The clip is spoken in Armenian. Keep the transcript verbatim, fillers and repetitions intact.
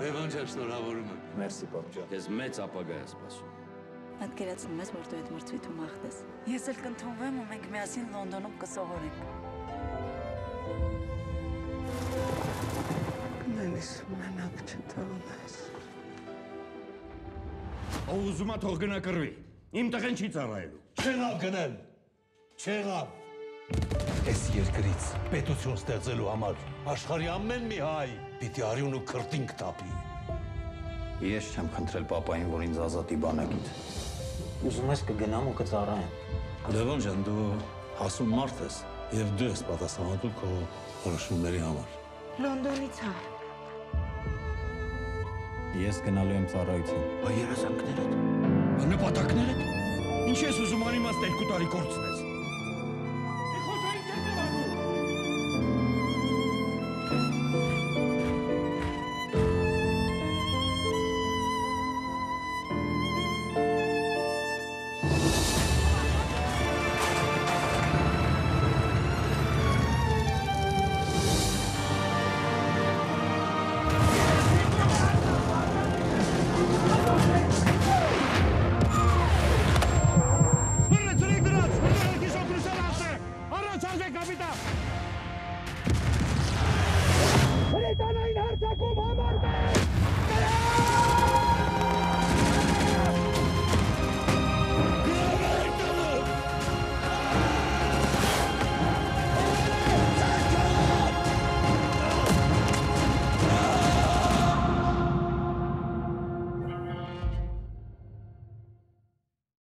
Լևոն ջան, շնորհավորում եմ։ Մերսի, պապ ջան։ Քեզ մեծ ապագա է սպասում։ Պատկերացնում ես, որ դու այդ մրցույթում հաղթես։ Ես էլ կընդունվեմ ու մենք միասին Լոնդոնում կսովորենք։ Կնենիս մենակ չթողնես։ Ով ուզում է թող գնա կռվի։ Իմ տղեն չի ծառայելու։ Չեղավ գնել։ Չեղավ։ Այս երկրից պետություն ստեղծելու համար աշխարհի ամեն մի հայ պիտի արյուն ու քրտինք տապի։ Ես չեմ խնդրել պապային, որ ինձ ազատի բանակից։ Ուզում ես կգնամ ու կծառայեմ։ Լևոն ջան, դու հասուն մարդ ես եւ դու ես պատասխանատու քո որոշումների համար։ Լոնդոնից է։ Ես գնալու եմ ծառայություն։ Բա երազանքներդ, նպատակներդ, ինչ ես ուզում անիմաստ երկու տարի կորցնես։